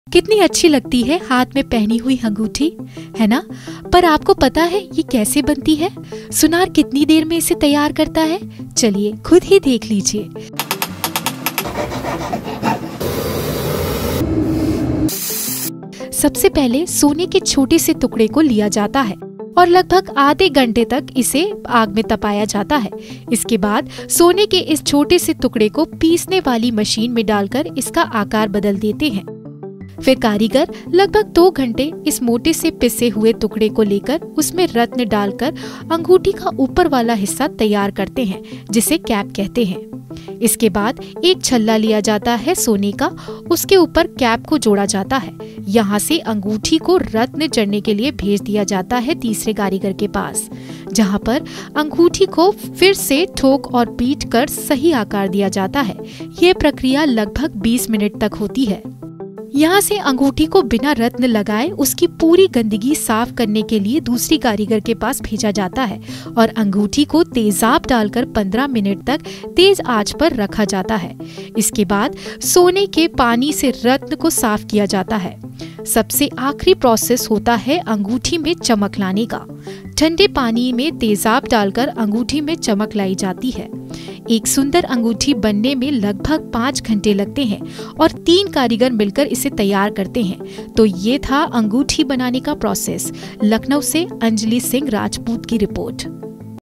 कितनी अच्छी लगती है हाथ में पहनी हुई अंगूठी, है ना। पर आपको पता है ये कैसे बनती है? सुनार कितनी देर में इसे तैयार करता है? चलिए खुद ही देख लीजिए। सबसे पहले सोने के छोटे से टुकड़े को लिया जाता है और लगभग आधे घंटे तक इसे आग में तपाया जाता है। इसके बाद सोने के इस छोटे से टुकड़े को पीसने वाली मशीन में डालकर इसका आकार बदल देते हैं। फिर कारीगर लगभग 2 घंटे इस मोटे से पिसे हुए टुकड़े को लेकर उसमें रत्न डालकर अंगूठी का ऊपर वाला हिस्सा तैयार करते हैं, जिसे कैप कहते हैं। इसके बाद एक छल्ला लिया जाता है सोने का, उसके ऊपर कैप को जोड़ा जाता है। यहाँ से अंगूठी को रत्न जड़ने के लिए भेज दिया जाता है तीसरे कारीगर के पास, जहाँ पर अंगूठी को फिर से ठोक और पीट कर सही आकार दिया जाता है। ये प्रक्रिया लगभग 20 मिनट तक होती है। यहाँ से अंगूठी को बिना रत्न लगाए उसकी पूरी गंदगी साफ करने के लिए दूसरी कारीगर के पास भेजा जाता है और अंगूठी को तेजाब डालकर 15 मिनट तक तेज आंच पर रखा जाता है। इसके बाद सोने के पानी से रत्न को साफ किया जाता है। सबसे आखिरी प्रोसेस होता है अंगूठी में चमक लाने का। ठंडे पानी में तेजाब डालकर अंगूठी में चमक लाई जाती है। एक सुंदर अंगूठी बनने में लगभग 5 घंटे लगते हैं और 3 कारीगर मिलकर इसे तैयार करते हैं। तो ये था अंगूठी बनाने का प्रोसेस। लखनऊ से अंजलि सिंह राजपूत की रिपोर्ट।